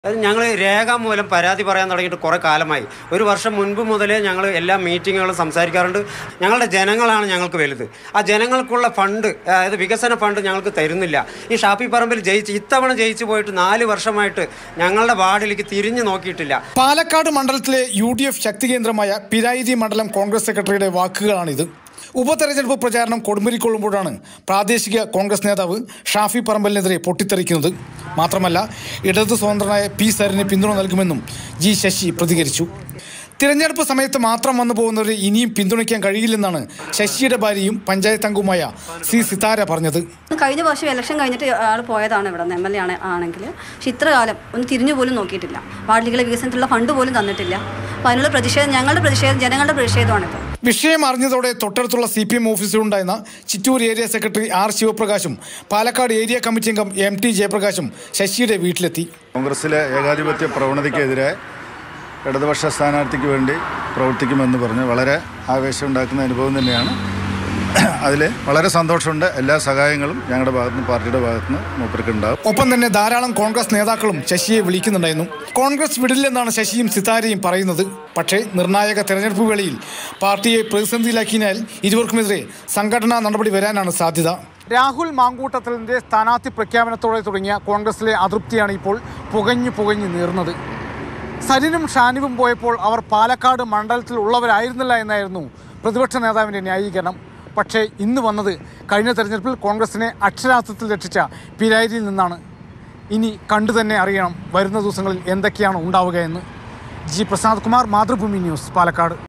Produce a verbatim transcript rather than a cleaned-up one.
ഞങ്ങൾ രേഖാമൂലം പരാതി പറയാൻ തുടങ്ങിയിട്ട് കുറേ കാലമായി. ഒരു വർഷം മുൻപ് മുതലേ ഞങ്ങൾ എല്ലാ മീറ്റിങ്ങുകളും സംസാരിക്കാറുണ്ട്. ഞങ്ങളുടെ ജനങ്ങളാണ് ഞങ്ങൾക്ക് വലുത്. ആ ജനങ്ങൾക്കുള്ള ഫണ്ട്, അതായത് വികസന ഫണ്ട് ഞങ്ങൾക്ക് തരുന്നില്ല. ഈ ഷാഫി പറമ്പിൽ ജയിച്ച് ഇത്തവണ ജയിച്ചു പോയിട്ട് നാല് വർഷമായിട്ട് ഞങ്ങളുടെ വാർഡിലേക്ക് തിരിഞ്ഞു നോക്കിയിട്ടില്ല. പാലക്കാട് മണ്ഡലത്തിലെ യു ഡി എഫ് ശക്തി കേന്ദ്രമായ പിരായിരി മണ്ഡലം കോൺഗ്രസ് സെക്രട്ടറിയുടെ വാക്കുകളാണിത്. ഉപതെരഞ്ഞെടുപ്പ് പ്രചാരണം കൊടുമ്പിരിക്കൊള്ളുമ്പോഴാണ് പ്രാദേശിക കോൺഗ്രസ് നേതാവ് ഷാഫി പറമ്പലിനെതിരെ പൊട്ടിത്തെറിക്കുന്നത്. മാത്രമല്ല, ഇടതു സ്വതന്ത്രനായ പി സരിന് പിന്തുണ നൽകുമെന്നും ജി ശശി പ്രതികരിച്ചു. തിരഞ്ഞെടുപ്പ് സമയത്ത് മാത്രം വന്നു പോകുന്നവരെ ഇനിയും പിന്തുണയ്ക്കാൻ കഴിയില്ലെന്നാണ് ശശിയുടെ ഭാര്യയും പഞ്ചായത്ത് അംഗവുമായ സി സിതാര പറഞ്ഞത്. കഴിഞ്ഞ വർഷം ഇലക്ഷൻ കഴിഞ്ഞിട്ട് ആൾ പോയതാണ് ഇവിടെ നിന്ന് എം എൽ എ ആണ് ആണെങ്കിൽ, പക്ഷെ ഇത്ര കാലം ഒന്ന് തിരിഞ്ഞു പോലും നോക്കിയിട്ടില്ല. വാർഡിലെ വികസനത്തിലുള്ള ഫണ്ട് പോലും തന്നിട്ടില്ല. അപ്പോൾ അതിനുള്ള പ്രതിഷേധം, ഞങ്ങളുടെ പ്രതിഷേധം, ജനങ്ങളുടെ പ്രതിഷേധമാണിത്. വിഷയം അറിഞ്ഞതോടെ തൊട്ടടുത്തുള്ള സി പി എം ഓഫീസിലുണ്ടായിരുന്ന ചിറ്റൂർ ഏരിയ സെക്രട്ടറി ആർ ശിവപ്രകാശും പാലക്കാട് ഏരിയ കമ്മിറ്റി അംഗം എം ടി ജയപ്രകാശും ശശിയുടെ വീട്ടിലെത്തി. കോൺഗ്രസിലെ ഏകാധിപത്യ പ്രവണതയ്ക്കെതിരെ ഇടതുപക്ഷ സ്ഥാനാർത്ഥിക്ക് വേണ്ടി പ്രവർത്തിക്കുമെന്ന് പറഞ്ഞ് വളരെ ആവേശമുണ്ടാക്കുന്ന അനുഭവം തന്നെയാണ്. അതിൽ വളരെ സന്തോഷമുണ്ട്. എല്ലാ സഹായങ്ങളും ഞങ്ങളുടെ ഭാഗത്തുനിന്ന്, പാർട്ടിയുടെ ഭാഗത്തുനിന്ന് മൂപ്പർക്കുണ്ടാകും. ഒപ്പം തന്നെ ധാരാളം കോൺഗ്രസ് നേതാക്കളും ശശിയെ വിളിക്കുന്നുണ്ടായിരുന്നു. കോൺഗ്രസ് വിടില്ലെന്നാണ് ശശിയും സിതാരയും പറയുന്നത്. പക്ഷേ നിർണായക തെരഞ്ഞെടുപ്പ് വേളയിൽ പാർട്ടിയെ പ്രതിസന്ധിയിലാക്കിയതിനാൽ ഇരുവർക്കുമെതിരെ സംഘടനാ നടപടി വരാനാണ് സാധ്യത. രാഹുൽ മാങ്കൂട്ടത്തലിൻ്റെ സ്ഥാനാർത്ഥി പ്രഖ്യാപനത്തോടെ തുടങ്ങിയ കോൺഗ്രസിലെ അതൃപ്തിയാണ് ഇപ്പോൾ പുകഞ്ഞു പുകഞ്ഞു നീർന്നത്. സരിനും ഷാനിവും പോയപ്പോൾ അവർ പാലക്കാട് മണ്ഡലത്തിൽ ഉള്ളവരായിരുന്നില്ല എന്നായിരുന്നു പ്രതിപക്ഷ നേതാവിൻ്റെ ന്യായീകരണം. പക്ഷേ ഇന്ന് വന്നത് കഴിഞ്ഞ തെരഞ്ഞെടുപ്പിൽ കോൺഗ്രസിനെ അക്ഷരാർത്ഥത്തിൽ രക്ഷിച്ച പിരായിരിയിൽ നിന്നാണ്. ഇനി കണ്ടു തന്നെ അറിയണം വരുന്ന ദിവസങ്ങളിൽ എന്തൊക്കെയാണ് ഉണ്ടാവുക എന്ന്. G Prasad Kumar, Mathrubhumi news, Palakkad.